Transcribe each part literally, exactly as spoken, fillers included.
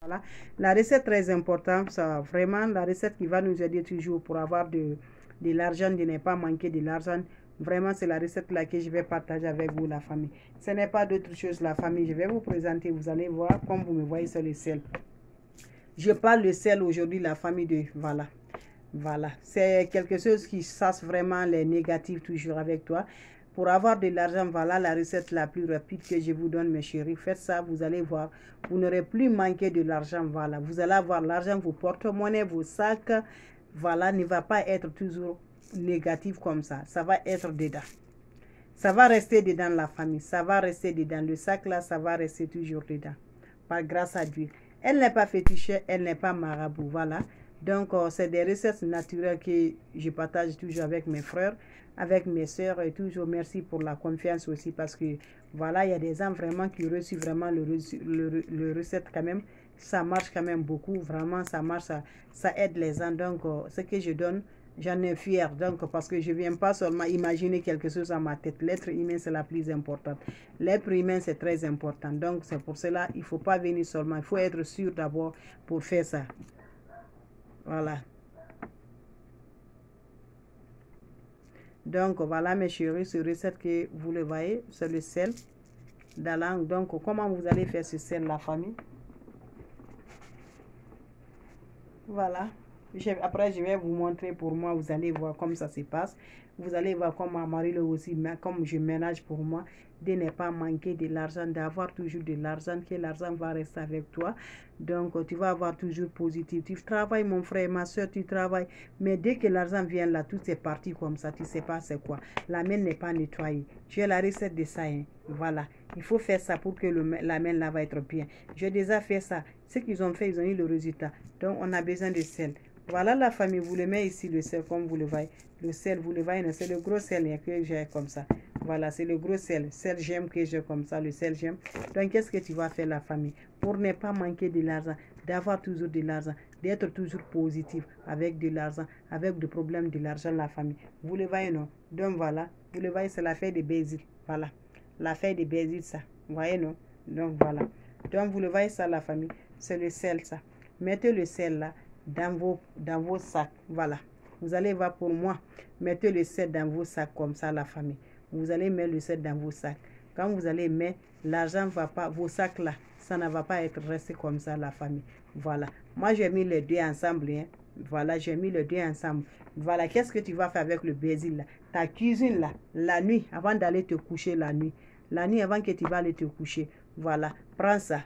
Voilà, la recette très importante, ça, vraiment la recette qui va nous aider toujours pour avoir de, de l'argent, de ne pas manquer de l'argent. Vraiment, c'est la recette là que je vais partager avec vous, la famille. Ce n'est pas d'autre chose, la famille. Je vais vous présenter, vous allez voir, comme vous me voyez sur le sel. Je parle de sel aujourd'hui, la famille de, voilà. Voilà, c'est quelque chose qui chasse vraiment les négatifs toujours avec toi. Pour avoir de l'argent, voilà la recette la plus rapide que je vous donne, mes chéris. Faites ça, vous allez voir. Vous n'aurez plus manqué de l'argent, voilà. Vous allez avoir l'argent, vos porte-monnaie, vos sacs. Voilà, ne va pas être toujours négatif comme ça. Ça va être dedans. Ça va rester dedans la famille. Ça va rester dedans. Le sac là, ça va rester toujours dedans. Par grâce à Dieu. Elle n'est pas fétichée, elle n'est pas marabout, voilà. Donc, euh, c'est des recettes naturelles que je partage toujours avec mes frères, avec mes soeurs. Et toujours merci pour la confiance aussi. Parce que, voilà, il y a des gens vraiment qui reçoivent vraiment le, le, le recette quand même. Ça marche quand même beaucoup. Vraiment, ça marche. Ça, ça aide les gens. Donc, euh, ce que je donne, j'en ai fier. Donc, parce que je ne viens pas seulement imaginer quelque chose à ma tête. L'être humain, c'est la plus importante. L'être humain, c'est très important. Donc, c'est pour cela, il ne faut pas venir seulement. Il faut être sûr d'abord pour faire ça. Voilà. Donc, voilà mes chéris, ce recette que vous le voyez, c'est le sel. Donc, comment vous allez faire ce sel, la famille? Voilà. Je, après, je vais vous montrer pour moi, vous allez voir comment ça se passe. Vous allez voir comment Marie aussi, comme je ménage pour moi, de ne pas manquer de l'argent, d'avoir toujours de l'argent, que l'argent va rester avec toi. Donc, tu vas avoir toujours positif. Tu travailles, mon frère, ma soeur, tu travailles. Mais dès que l'argent vient là, tout est parti comme ça. Tu ne sais pas c'est quoi. La main n'est pas nettoyée. Tu as la recette de ça. Hein. Voilà. Il faut faire ça pour que le, la main là va être bien. J'ai déjà fait ça. Ce qu'ils ont fait, ils ont eu le résultat. Donc, on a besoin de sel. Voilà la famille, vous le mettez ici, le sel, comme vous le voyez. Le sel, vous le voyez, c'est le gros sel que j'ai comme ça. Voilà, c'est le gros sel. Sel j'aime que j'ai comme ça, le sel j'aime. Donc, qu'est-ce que tu vas faire, la famille? Pour ne pas manquer de l'argent, d'avoir toujours de l'argent, d'être toujours positif avec de l'argent, avec des problèmes de l'argent, la famille. Vous le voyez, non? Donc, voilà, vous le voyez, c'est la feuille de basil. Voilà, la feuille de basil, ça. Vous voyez, non? Donc, voilà. Donc, vous le voyez, ça, la famille, c'est le sel, ça. Mettez le sel là. Dans vos, dans vos sacs, voilà. Vous allez voir pour moi, mettez le sel dans vos sacs comme ça, la famille. Vous allez mettre le sel dans vos sacs. Quand vous allez mettre, l'argent ne va pas, vos sacs là, ça ne va pas être resté comme ça, la famille. Voilà. Moi, j'ai mis les deux ensemble. Hein. Voilà, j'ai mis les deux ensemble. Voilà, qu'est-ce que tu vas faire avec le basil là? Ta cuisine là, la nuit, avant d'aller te coucher la nuit. La nuit, avant que tu vas aller te coucher. Voilà, prends ça.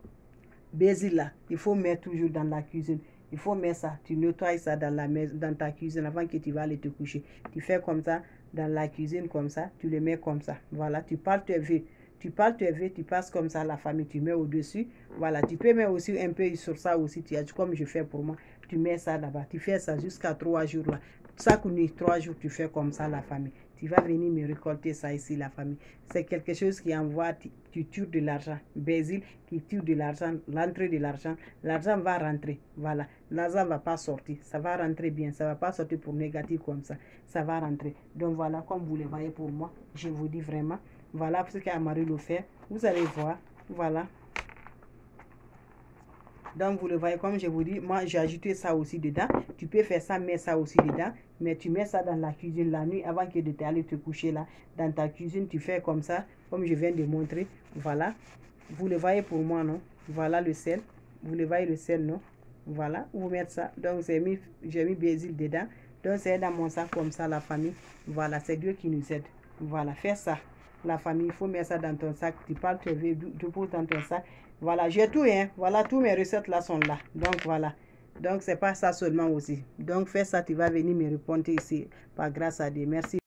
Basil là, il faut mettre toujours dans la cuisine. Il faut mettre ça, tu nettoies ça dans, la maison, dans ta cuisine avant que tu vas aller te coucher. Tu fais comme ça, dans la cuisine comme ça, tu le mets comme ça. Voilà, tu parles tes vœux. Tu parles tes vœux, tu passes comme ça à la famille, tu mets au-dessus. Voilà, tu peux mettre aussi un peu sur ça aussi, tu as, comme je fais pour moi. Tu mets ça là-bas, tu fais ça jusqu'à trois jours là. Chaque nuit, trois jours, tu fais comme ça la famille. Tu vas venir me récolter ça ici, la famille. C'est quelque chose qui envoie, tu, tu tires de l'argent. Basil qui tire de l'argent, l'entrée de l'argent. L'argent va rentrer. Voilà. L'argent ne va pas sortir. Ça va rentrer bien. Ça ne va pas sortir pour négatif comme ça. Ça va rentrer. Donc voilà, comme vous le voyez pour moi, je vous dis vraiment. Voilà ce qu'Amari le fait. Vous allez voir. Voilà. Donc, vous le voyez, comme je vous dis, moi, j'ai ajouté ça aussi dedans. Tu peux faire ça, mettre ça aussi dedans. Mais tu mets ça dans la cuisine la nuit avant que de t'aller te coucher là. Dans ta cuisine, tu fais comme ça, comme je viens de montrer. Voilà. Vous le voyez pour moi, non? Voilà le sel. Vous le voyez le sel, non? Voilà. Vous mettez ça. Donc, j'ai mis, j'ai mis basil dedans. Donc, c'est dans mon sac comme ça, la famille. Voilà, c'est Dieu qui nous aide. Voilà, fais ça. La famille, il faut mettre ça dans ton sac. Tu parles, tu veux, tu poses dans ton sac. Voilà, j'ai tout, hein. Voilà, tous mes recettes là sont là. Donc, voilà. Donc, c'est pas ça seulement aussi. Donc, fais ça, tu vas venir me répondre ici. Par grâce à Dieu. Merci.